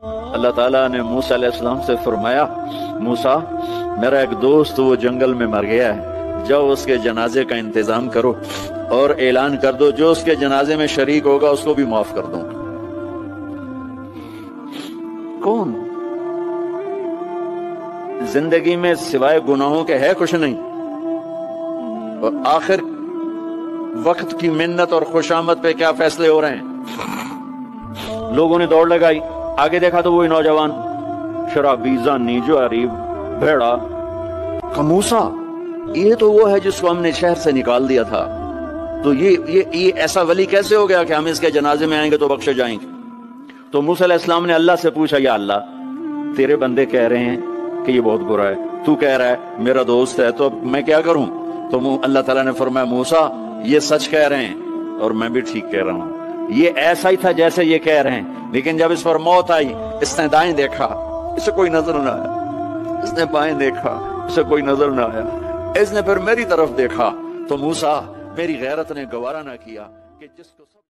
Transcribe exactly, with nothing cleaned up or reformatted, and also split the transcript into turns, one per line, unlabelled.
اللہ تعالیٰ نے موسیٰ علیہ السلام سے فرمایا، موسیٰ میرا ایک دوست وہ جنگل میں مر گیا ہے، جاؤ اس کے جنازے کا انتظام کرو اور اعلان کر دو جو اس کے جنازے میں شریک ہوگا اس کو بھی معاف کر دوں۔ کون؟ زندگی میں سوائے گناہوں کے ہے کچھ نہیں، اور آخر وقت کی منت اور خوشامد پہ کیا فیصلے ہو رہے ہیں۔ لوگوں نے دوڑ لگائی، آگے دیکھا تو وہی نوجوان شرابی، زانی، جواری، بھیڑا۔ موسیٰ یہ تو وہ ہے جس کو ہم نے شہر سے نکال دیا تھا، تو یہ یہ یہ ایسا ولی کیسے ہو گیا کہ ہم اس کے جنازے میں آئیں گے تو بخشے جائیں گے؟ تو موسیٰ علیہ السلام نے اللہ سے پوچھا، یا اللہ تیرے بندے کہہ رہے ہیں کہ یہ بہت برا ہے، تو کہہ رہا ہے میرا دوست ہے، تو اب میں کیا کروں؟ تو اللہ تعالیٰ نے فرمایا، موسیٰ یہ سچ کہہ رہے ہیں اور میں بھی ٹھیک کہہ رہا ہوں، یہ ایسا ہی تھا جیسے یہ کہہ رہے ہیں، لیکن جب اس پر موت آئی اس نے دائیں دیکھا، اسے کوئی نظر نہ آیا، اس نے بائیں دیکھا، اسے کوئی نظر نہ آیا، اس نے پھر میری طرف دیکھا، تو موسیٰ میری غیرت نے گوارا نہ کیا کہ جس کو